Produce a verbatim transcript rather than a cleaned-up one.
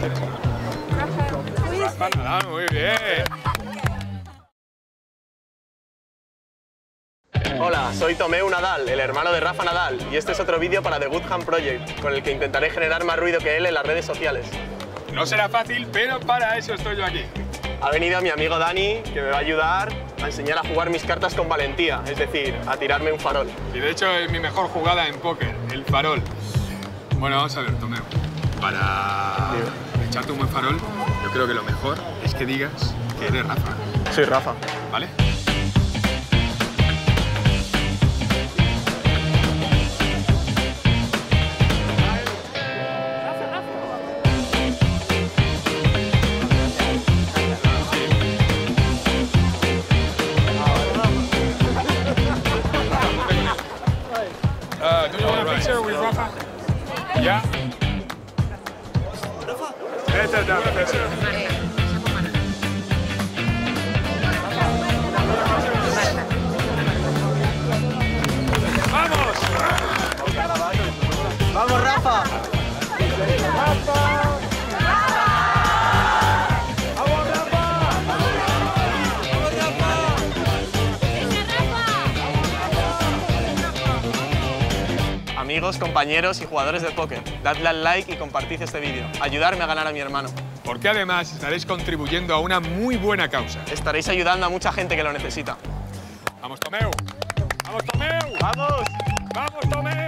Rafa Nadal, muy bien. Hola, soy Tomeu Nadal, el hermano de Rafa Nadal, y este es otro vídeo para The Good Hand Project, con el que intentaré generar más ruido que él en las redes sociales. No será fácil, pero para eso estoy yo aquí. Ha venido mi amigo Dani, que me va a ayudar a enseñar a jugar mis cartas con valentía, es decir, a tirarme un farol. Y de hecho es mi mejor jugada en póker, el farol. Bueno, vamos a ver, Tomeu. Para echarte un buen farol, yo creo que lo mejor es que digas que eres Rafa. Soy Rafa. ¿Vale? Uh, do you want a picture with Rafa? Yeah. Rafa. Este es la picture. ¡Vamos! ¡Vamos, Rafa! ¡Rafa! Amigos, compañeros y jugadores de póker, dadle al like y compartid este vídeo. Ayudarme a ganar a mi hermano. Porque además estaréis contribuyendo a una muy buena causa. Estaréis ayudando a mucha gente que lo necesita. ¡Vamos, Tomeu! ¡Vamos, Tomeu! ¡Vamos! ¡Vamos, Tomeu!